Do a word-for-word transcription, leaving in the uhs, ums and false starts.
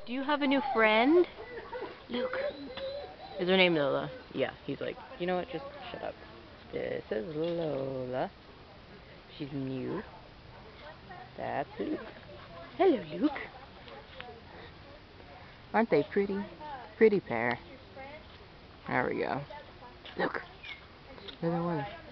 Do you have a new friend? Luke. Is her name Lola? Yeah, he's like, you know what, just shut up. This is Lola. She's new. That's Luke. Hello, Luke. Aren't they pretty? Pretty pair. There we go. Look. There they were.